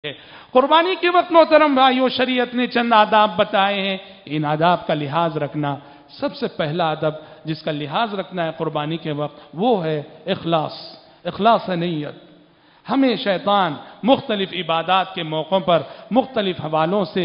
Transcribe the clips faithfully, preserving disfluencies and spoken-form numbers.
قربانی کے وقت محترم بھائیو شریعت نے چند آداب بتائے ہیں، ان آداب کا لحاظ رکھنا۔ سب سے پہلا ادب جس کا لحاظ رکھنا ہے قربانی کے وقت وہ ہے اخلاص، اخلاص نیت۔ ہمیں شیطان مختلف عبادات کے موقعوں پر مختلف حوالوں سے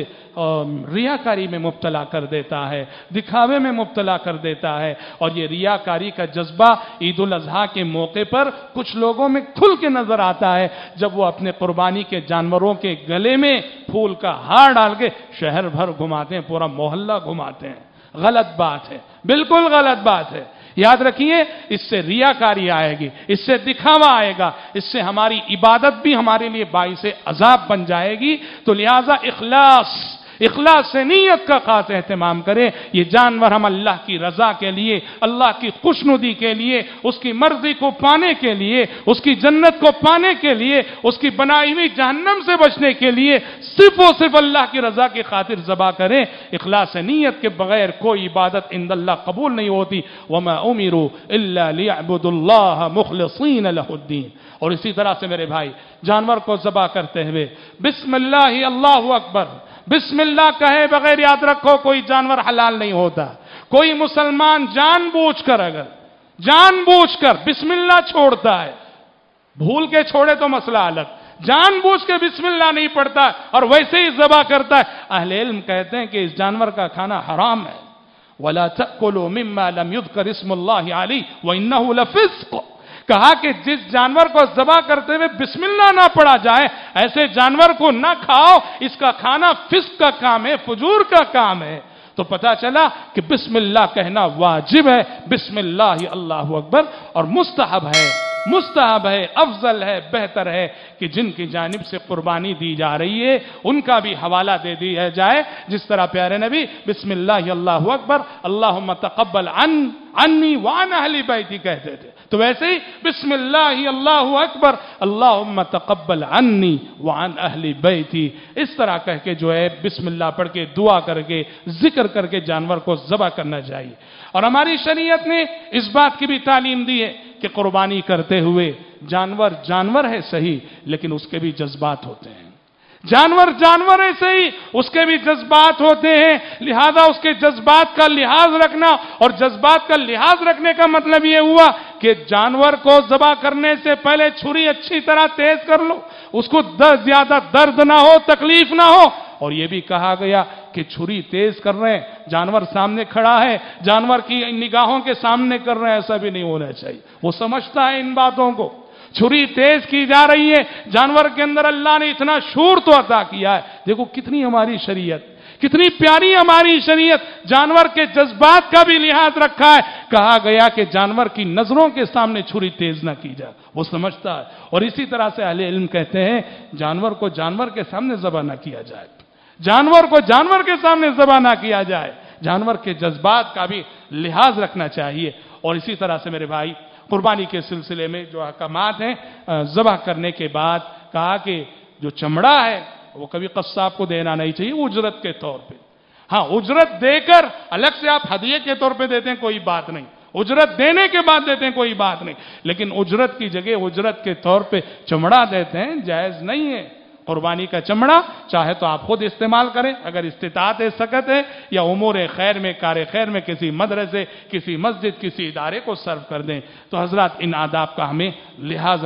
ریاکاری میں مبتلا کر دیتا ہے، دکھاوے میں مبتلا کر دیتا ہے، اور یہ ریاکاری کا جذبہ عید الاضحیٰ کے موقع پر کچھ لوگوں میں کھل کے نظر آتا ہے جب وہ اپنے قربانی کے جانوروں کے گلے میں پھول کا ہار ڈال کے شہر بھر گھماتے ہیں، پورا محلہ گھماتے ہیں۔ غلط بات ہے، بالکل غلط بات ہے۔ یاد رکھیے اس سے ریاکاری آئے گی، اس سے دکھاوا آئے گا، اس سے ہماری عبادت بھی ہمارے لیے باعث عذاب بن جائے گی۔ تو لہذا اخلاص اخلاص سے نیت کا خاص اہتمام کریں۔ یہ جانور ہم اللہ کی رضا کے لیے، اللہ کی خوشنودی کے لیے، اس کی مرضی کو پانے کے لیے، اس کی جنت کو پانے کے لیے، اس کی بنائی ہوئی جہنم سے بچنے کے لیے صرف و صرف اللہ کی رضا کی خاطر ذبح کریں۔ اخلاص نیت کے بغیر کوئی عبادت عند اللہ قبول نہیں ہوتی۔ وَمَا أُمِرُوا إِلَّا لِيَعْبُدُوا اللَّهَ مُخْلِصِينَ لَهُ الدِّينَ۔ اور اسی طرح سے میرے بھائی جانور کو ذبح کرتے ہوئے بسم اللہ اللہ اکبر، بسم اللہ کہے بغیر یاد رکھو کوئی جانور حلال نہیں ہوتا۔ کوئی مسلمان جان بوجھ کر اگر جان بوجھ کر بسم اللہ چھوڑتا ہے، بھول کے چھوڑے تو مسئلہ الگ، جان بوجھ کے بسم اللہ نہیں پڑھتا اور ویسے ہی ذبح کرتا ہے، اہل علم کہتے ہیں کہ اس جانور کا کھانا حرام ہے۔ وَلَا تَأْكُلُوا مِمَّا لَمْ يُذْكَرِ اسْمُ اللَّهِ عَلَيْهِ وَإِنَّهُ لَفِسْقٌ۔ کہا کہ جس جانور کو ذبح کرتے ہوئے بسم اللہ نہ پڑھا جائے ایسے جانور کو نہ کھاؤ، اس کا کھانا فسق کا کام ہے، فجور کا کام ہے۔ تو پتا چلا کہ بسم اللہ کہنا واجب ہے، بسم اللہ اللہ اکبر، اور مستحب ہے مستحب ہے افضل ہے، بہتر ہے کہ جن کی جانب سے قربانی دی جا رہی ہے ان کا بھی حوالہ دے دیا جائے، جس طرح پیارے نبی بسم اللہ اللہ اکبر اللہم تقبل عن عنی وعن اہل بیتی کہتے تھے، تو ویسے ہی بسم اللہ اللہ اکبر اللہم تقبل عنی وعن اہل بیتی، اس طرح کہہ کے جو ہے بسم اللہ پڑھ کے دعا کر کے ذکر کر کے جانور کو ذبح کرنا چاہیے۔ اور ہماری شریعت نے اس بات کی بھی تعلیم دی ہے کہ قربانی کرتے ہوئے جانور جانور ہے صحیح، لیکن اس کے بھی جذبات ہوتے ہیں۔ جانور جانور ہے صحیح، اس کے بھی جذبات ہوتے ہیں، لہذا اس کے جذبات کا لحاظ رکھنا، اور جذبات کا لحاظ رکھنے کا مطلب یہ ہوا کہ جانور کو ذبح کرنے سے پہلے چھری اچھی طرح تیز کر لو، اس کو زیادہ درد نہ ہو، تکلیف نہ ہو۔ اور یہ بھی کہا گیا کہ چھری تیز کر رہے ہیں، جانور سامنے کھڑا ہے، جانور کی نگاہوں کے سامنے کر رہے ہیں، ایسا بھی نہیں ہونا چاہیے۔ وہ سمجھتا ہے ان باتوں کو، چھری تیز کی جا رہی ہے، جانور کے اندر اللہ نے اتنا شعور تو عطا کیا ہے۔ دیکھو کتنی ہماری شریعت، کتنی پیاری ہماری شریعت، جانور کے جذبات کا بھی لحاظ رکھا ہے۔ کہا گیا کہ جانور کی نظروں کے سامنے چھری تیز نہ کی جائے، وہ سمجھتا ہے۔ اور اسی طرح سے اہل علم کہتے ہیں جانور کو جانور کے سامنے ذبح نہ کیا جائے، جانور کو جانور کے سامنے ذبح نہ کیا جائے، جانور کے جذبات کا بھی لحاظ رکھنا چاہیے۔ اور اسی طرح سے میرے بھائی قربانی کے سلسلے میں جو احکامات ہیں ذبح کرنے کے بعد کہا کہ جو چمڑا ہے وہ کبھی قصاب کو دینا نہیں چاہیے اجرت کے طور پہ۔ ہاں اجرت دے کر الگ سے آپ ہدیے کے طور پہ دیتے ہیں کوئی بات نہیں، اجرت دینے کے بعد دیتے ہیں کوئی بات نہیں، لیکن اجرت کی جگہ اجرت کے طور پہ چمڑا دیتے ہیں جائز نہیں ہے۔ قربانی کا چمڑا چاہے تو آپ خود استعمال کریں اگر استطاعت سکت ہے، یا امور خیر میں کار خیر میں کسی مدرسے، کسی مسجد، کسی ادارے کو سرو کر دیں۔ تو حضرات ان آداب کا ہمیں لحاظ